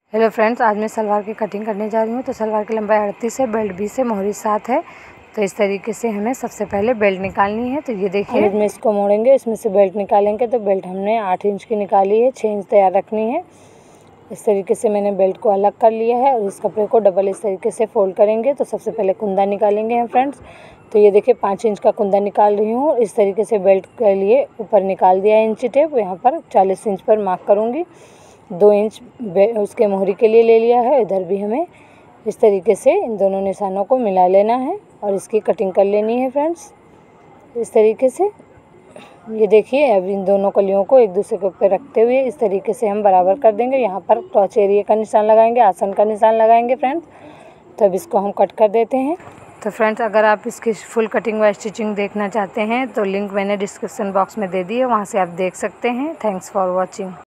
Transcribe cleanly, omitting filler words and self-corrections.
Hello friends, आज मैं सलवार की कटिंग करने जा रही हूँ। तो सलवार की लंबाई 38 है, बेल्ट 20 है, मोहरी 7 है। तो इस तरीके से हमें सबसे पहले बेल्ट निकालनी है। तो ये देखिए, अब इसमें इसको मोड़ेंगे, इसमें से बेल्ट निकालेंगे। तो बेल्ट हमने 8 इंच की निकाली है, 6 इंच तैयार रखनी है। इस तरीके से मैंने बेल्ट को अलग कर लिया है और इस कपड़े को डबल इस तरीके से फोल्ड करेंगे। तो सबसे पहले कुंदा निकालेंगे हम फ्रेंड्स। तो ये देखिए 5 इंच का कुंदा निकाल रही हूँ। इस तरीके से बेल्ट के लिए ऊपर निकाल दिया इंची टेप। यहाँ पर 40 इंच पर मार्क करूँगी। 2 इंच उसके मोहरी के लिए ले लिया है। इधर भी हमें इस तरीके से इन दोनों निशानों को मिला लेना है और इसकी कटिंग कर लेनी है फ्रेंड्स। इस तरीके से ये देखिए, अब इन दोनों कलियों को एक दूसरे के ऊपर रखते हुए इस तरीके से हम बराबर कर देंगे। यहाँ पर क्रॉच एरिया का निशान लगाएंगे, आसन का निशान लगाएंगे फ्रेंड्स। तो अब इसको हम कट कर देते हैं। तो फ्रेंड्स, अगर आप इसकी फुल कटिंग व स्टिचिंग देखना चाहते हैं तो लिंक मैंने डिस्क्रिप्शन बॉक्स में दे दी है, वहाँ से आप देख सकते हैं। Thanks for watching.